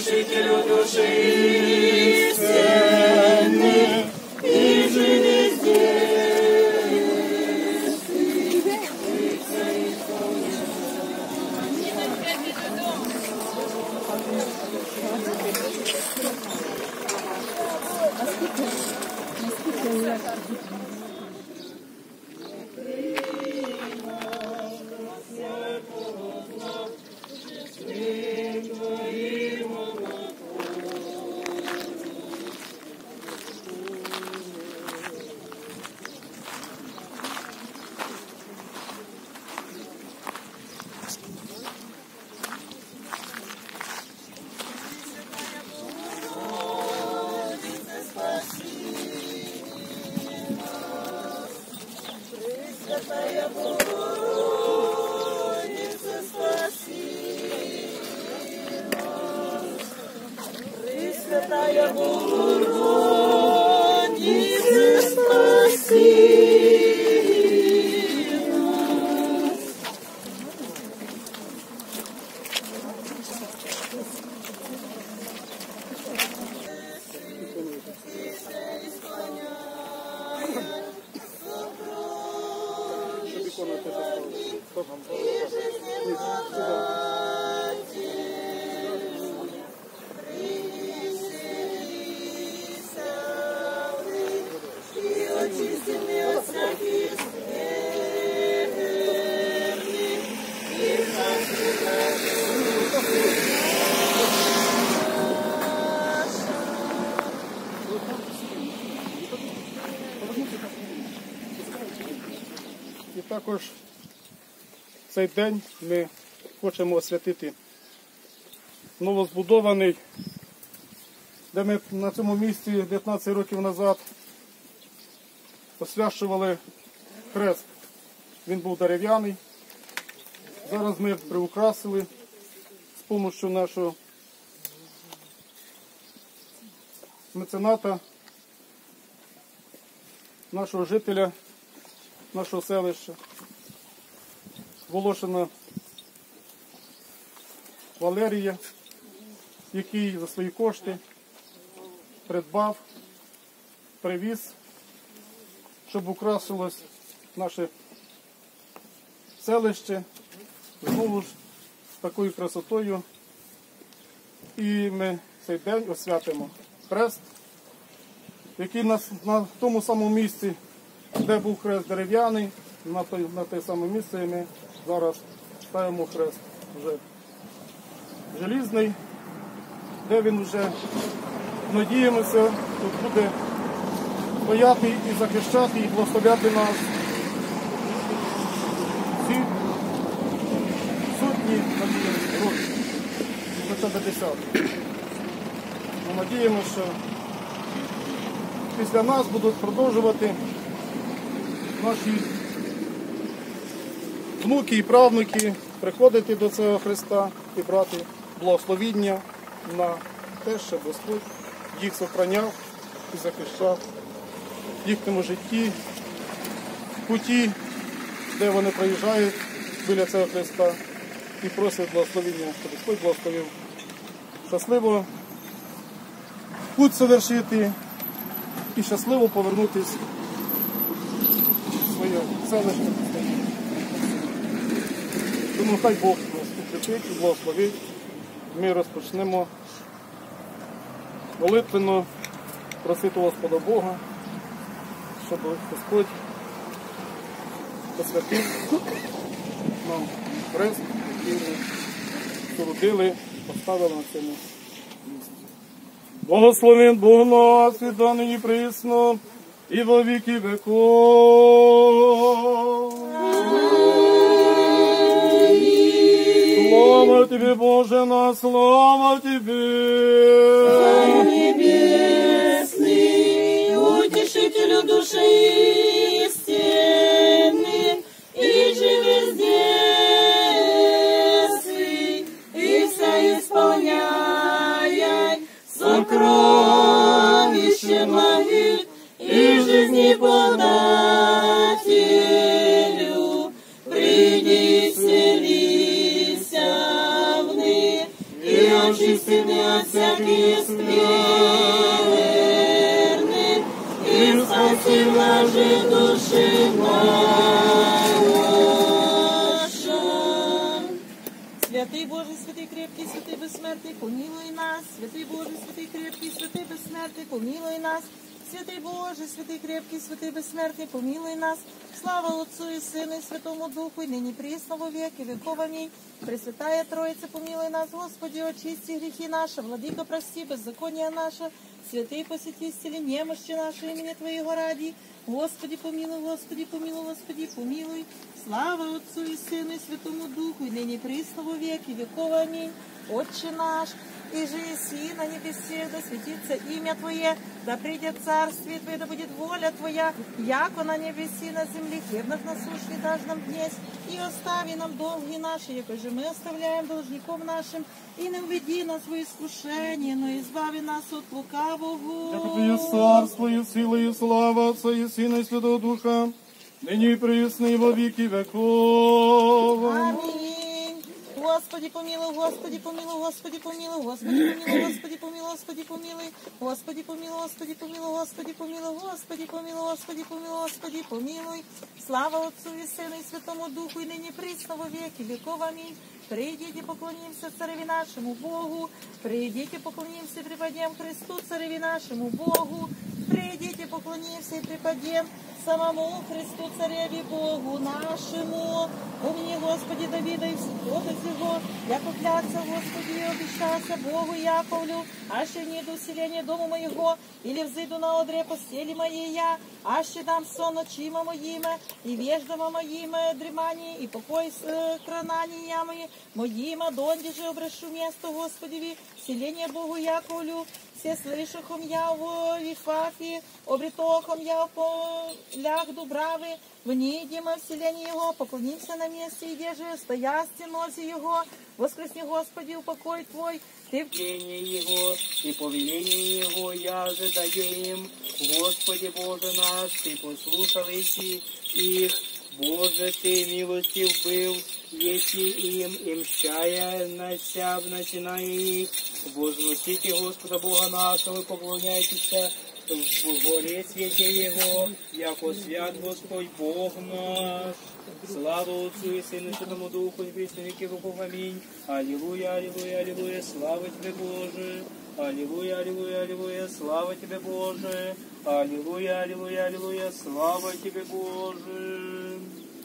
утешителю души истины, и же везде. Пресвятая Богородица, спаси нас. Пресвятая Богородица, спаси нас. І також цей день ми хочемо освятити новозбудований, де ми на цьому місці 19 років назад освячували хрест. Він був дерев'яний. Зараз ми приукрасили з допомогою нашого мецената, нашого жителя, нашого селища, Волошина Валерія, який за свої кошти придбав, привіз, щоб украсилось наше селище знову ж такою красотою. І ми цей день освятимо хрест, який на тому самому місці, де був хрест дерев'яний, на те саме місце ми зараз ставимо хрест вже желізний, де він вже, надіємося, тут буде стояти і захищати, і благословляти нас всі сотні, надіємося, років, хоча б десятки. Ми надіємося, що після нас будуть продовжувати наші внуки і правнуки приходити до цього Христа і брати благословіння на те, щоб Господь їх сохраняв і захищав в їхньому житті, в путі, де вони проїжджають біля цього Христа і просять благословіння, щоб Господь благословив щасливо путь совершити і щасливо повернутися в своє селище. Тому хай Бог нас укріпить і благословить. Ми розпочнемо молитвенно просити Господа Бога, щоб Господь посвятив нам хрест, який ми породили, поставили на цьому місці. Благословен Бог нас, і нині присно, і во віки веков. Слава Тебе, Боже наш, слава Тебе! Царь небесный, утешителю души истины, и же везде сы, и вся исполняй сокровище могил, и жизни подателю, приди селися в них, и очисти меня от всякие скверны, и спаси блажи души наша. Святый Божий, святый крепкий, святый бессмертный, помилуй нас. Святый Божий, святый крепкий, святый бессмертный, помилуй нас. Святый Божий, святый крепкий, святый бессмертный, помилуй нас. Слава Отцу и Сыну и Святому Духу, и ныне присно во веки веков. Аминь. Пресвятая Троица, помилуй нас, Господи, очисти грехи наши, Владыка, прости беззаконие наше. Святый посети, исцели немощи наши имени Твоего ради. Господи, помилуй, Господи, помилуй, Господи, помилуй. Слава Отцу и Сыну и Святому Духу, и ныне присно во веки веков. Аминь. Отче наш, и же еси на небесе, да светится имя Твое, да придет царствие Твое, да будет воля Твоя, яко на небеси, на земле, хлебных насущный дашь нам днесь, и остави нам долги наши, яко же мы оставляем должником нашим, и не введи нас в искушение, но избави нас от лукавого. Яко Твое царство, и сила, и слава Отца, и Сына, и Святого Духа, ныне и присно, и во веки веков. Аминь. Господи помилуй, Господи помилуй, Господи помилуй, Господи помилуй, Господи помилуй, Господи помилуй, Господи помилуй, Господи помилуй, Господи помилуй, Господи помилуй, Господи помилуй, Господи помилуй. Слава Отцу и Сыну и Святому Духу, и ныне присно во веки веков. Аминь. Придите, поклонимся Цареве нашему Богу, придите, поклонимся и преподем Христу, Цареве нашему Богу, придите, поклонимся и преподем самому Христу, Цареве Богу нашему. Помни, Господи, Давида и всего его, я поклялся, Господи, и обещался Богу Яковлю, аще не иду в селение дому моего, или взойду на одре постели моей я, аще дам сон очима моїми, и веждома моїми дремание, и покой с кранания моїми, донде же обрешу место Господеви, селение Богу Яковлю. Все слышахом я в Вифафе, обретохом я в полях Дубравы, в Нидима в селении его, поклонимся на месте, и где же стоя стенозе его, воскресни, Господи, упокой Твой, Ты в Повеление Его и повеление Его я ожидаем. Господи Боже наш, Ты послушал их, Боже, Ты милостив был, если им мщая насяб начиная их. Возносите Господа Бога нашего, поклоняйтесь в горе святе Его, яко свят Господь Бог наш. Слава Отцу и Сыну и Святому Духу, и присно веки веков. Аминь. Аллилуйя, аллилуйя, аллилуйя, слава Тебе, Боже. Аллилуйя, аллилуйя, аллилуйя, слава Тебе, Боже. Аллилуйя, аллилуйя, аллилуйя, слава Тебе, Боже.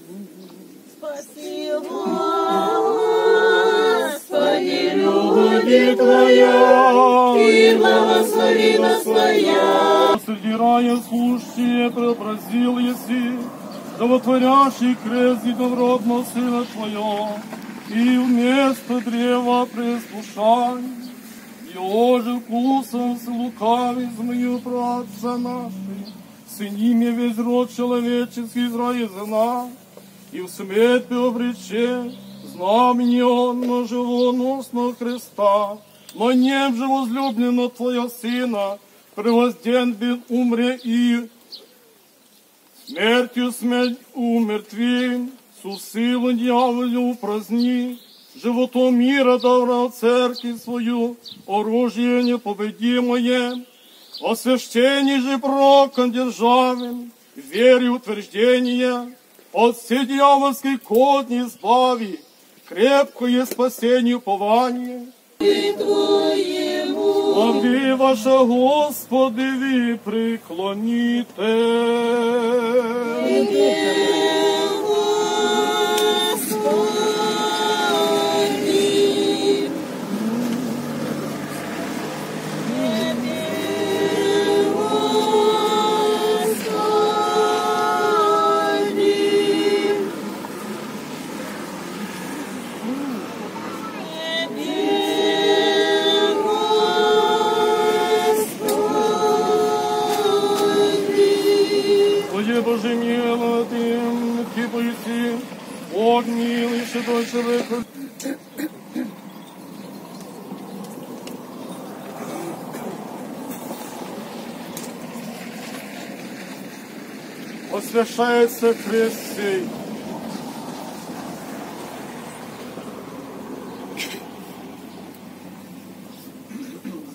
спаси, Господи, любовь Твоя, и благословенность Твоя. Среди рая слушайте, преобразил еси, животворящий крест единородного Сына Твоего, и вместо древа преискушаний, и ожил вкусом с лукавый змею праотца нашей, с ними весь род человеческий израизна, и в смерть обрече, знамени он на живоносного Христа, но нем же возлюблено Твоя Сына, превозден бен умре и смертью смерть умертвен, су силу дьяволю упраздни, животом мира дал церкви свою, оружие непобедимое, освящение же пророком державен, вере утверждение, от всей дьявольской козни избави, крепкое спасение упование. Слави ваше, Господи, ви преклоните. Боже милостив, кипуйся, Бог милый, святой человек. Освящается крест сей.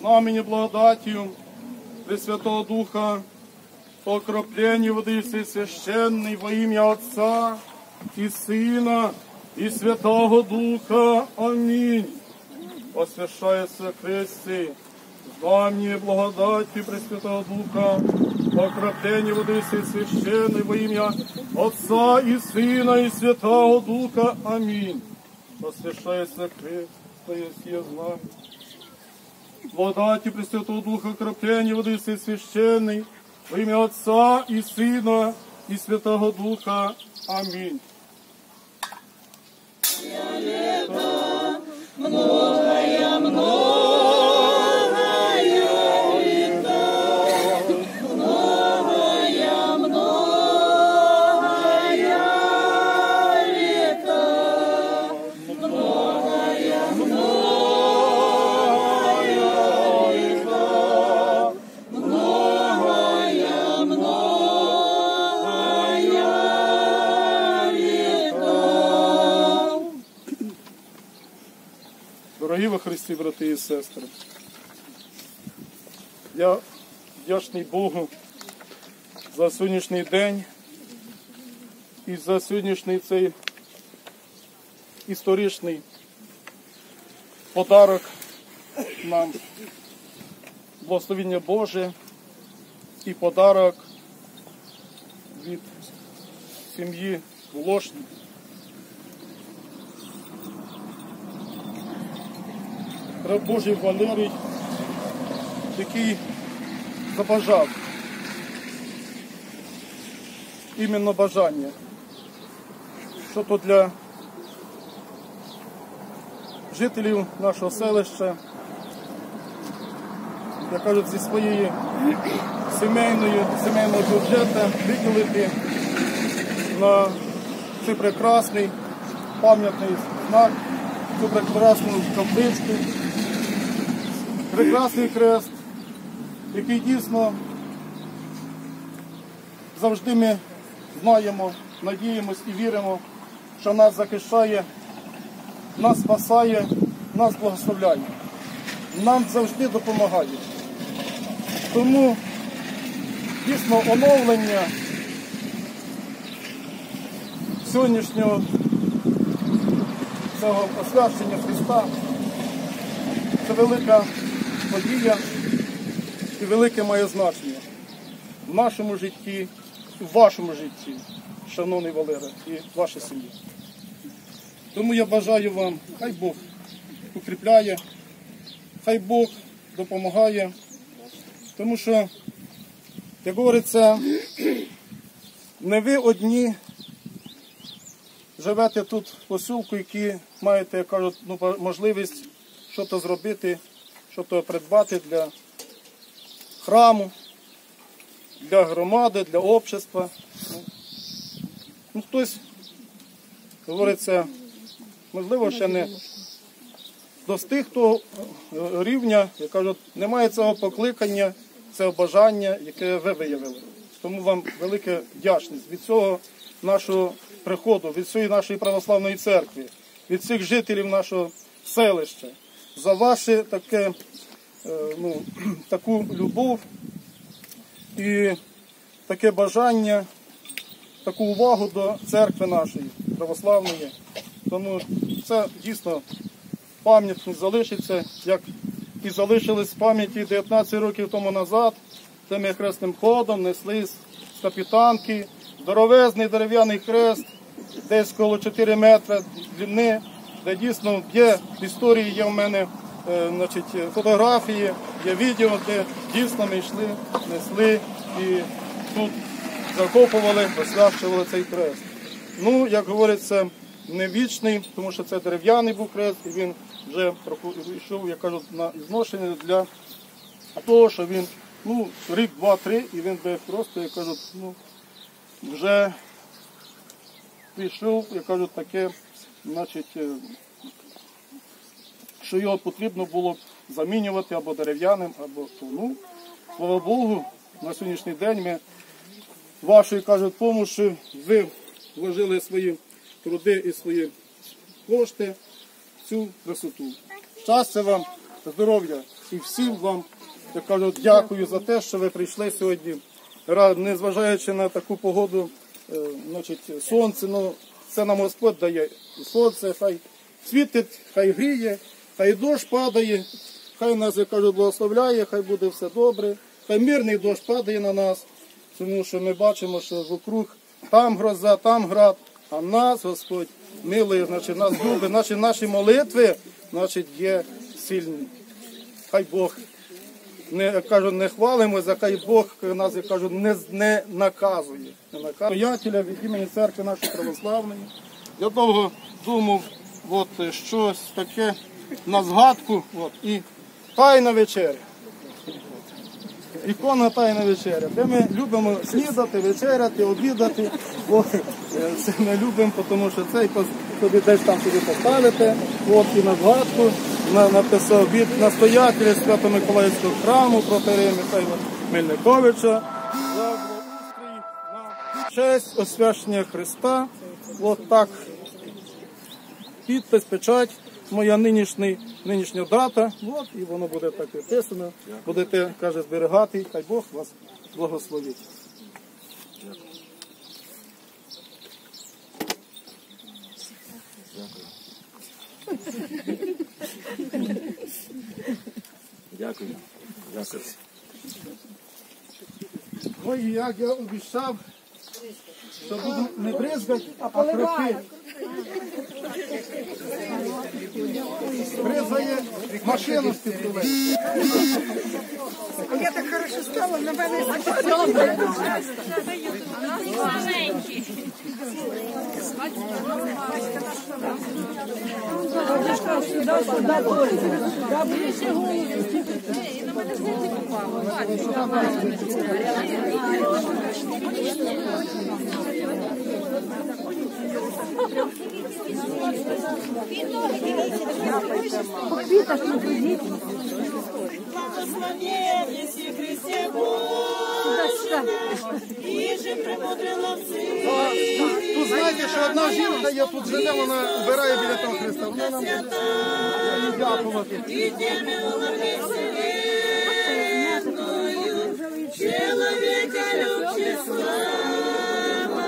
знамені благодатью Пресвятого Духа, по окроплению воды Всесвященной во имя Отца и Сына и Святого Духа. Аминь. Освящается кресты, знамение благодати Пресвятого Духа, по окроплению воды Всесвященной во имя Отца и Сына и Святого Духа. Аминь. Освящается крест, сие знамение. Благодати Пресвятого Духа, окропление воды Всесвященной во имя Отца и Сына и Святого Духа. Аминь. Дорогі во Христі, брати і сестри, я вдячний Богу за сьогоднішній день і за сьогоднішній цей історичний подарок нам, благословення Боже і подарок від сім'ї Волошніх. Раб Божий Валерій, який забажав іменно бажання, що то для жителів нашого селища, як кажуть, зі своєї сімейного бюджету виділити на цей прекрасний пам'ятний знак, цю прекрасну табличку, прекрасний хрест, який дійсно завжди ми знаємо, надіємось і віримо, що нас захищає, нас спасає, нас благословляє, нам завжди допомагає. Тому дійсно оновлення сьогоднішнього цього освячення Христа – це велика подія і велике має значення в нашому житті, в вашому житті, шановний Валера, і ваша сім'я. Тому я бажаю вам, хай Бог укріпляє, хай Бог допомагає, тому що, як говориться, не ви одні живете тут в посілку, які маєте, як кажуть, можливість щось зробити, щось придбати для храму, для громади, для общества. Хтось, говориться, можливо, ще не достиг того рівня, як кажуть, немає цього покликання, цього бажання, яке ви виявили. Тому вам велика вдячність від цього нашого приходу, від цієї нашої православної церкви, від всіх жителів нашого селища, за ваше таку любов і таке бажання, таку увагу до церкви нашої православної. Тому це дійсно пам'ятник залишиться, як і залишились в пам'яті 19 років тому назад, де ми хресним ходом несли з Капітанки здоровезний дерев'яний хрест, десь коло 4 метри длини, де дійсно є в історії, є в мене фотографії, є відео, де дійсно ми йшли, несли і тут закопували, освячували цей хрест. Ну, як говориться, не вічний, тому що це дерев'яний був хрест, і він вже йшов, як кажуть, на зношення для того, що він, рік, два, три, і він би просто, як кажуть, вже пішов, як кажуть, таке, значить, що його потрібно було замінювати або дерев'яним, або слава Богу, на сьогоднішній день ми вашою, кажуть, допомогою ви вложили свої труди і свої кошти в цю красоту. Щастя вам, здоров'я, І всім вам, я кажу, дякую за те, що ви прийшли сьогодні. Незважаючи на таку погоду, значить, сонце, ну, це нам Господь дає. І сонце хай світить, хай гріє, хай дощ падає, хай нас, я кажу, благословляє, хай буде все добре, хай мирний дощ падає на нас, тому що ми бачимо, що вокруг там гроза, там град, а нас Господь милує, значить, нас любить, наші молитви, значить, є сильні. Хай Бог, я кажу, не хвалимося, хай Бог нас, я кажу, не наказує. Стоятеля від імені церкви нашої православної. Я довго думав, от, щось таке на згадку, от, і тайна вечеря. Ікона тайна вечеря, де ми любимо снідати, вечеряти, обідати. От, це ми любимо, тому що це собі десь там собі поставите. От, і на згадку написав від настоятеля Свято-Миколаївського храму протоієрея Михайла Мельниковича за благоустрій на честь освячення Христа. От так, підпис, печать, моя нинішня дата, от, і воно буде так написано. Будете, каже, зберігати, хай Бог вас благословить. Дякую. Дякую. Ой, як я обіцяв, що буду не бризгати, а трохи. Бризгає машину з підпилити. Я так хорошо стала, на мене Благословен, єси Христе Боже, і же премудрила всіх. Тут знаєте, що одна жінка є, тут живе, вона вбирає біля того Христа. Вона нам буде дякувати. І тебе вселенную, чоловіка любче слава.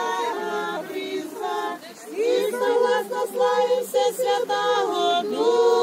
І согласно славимся Святого Духа.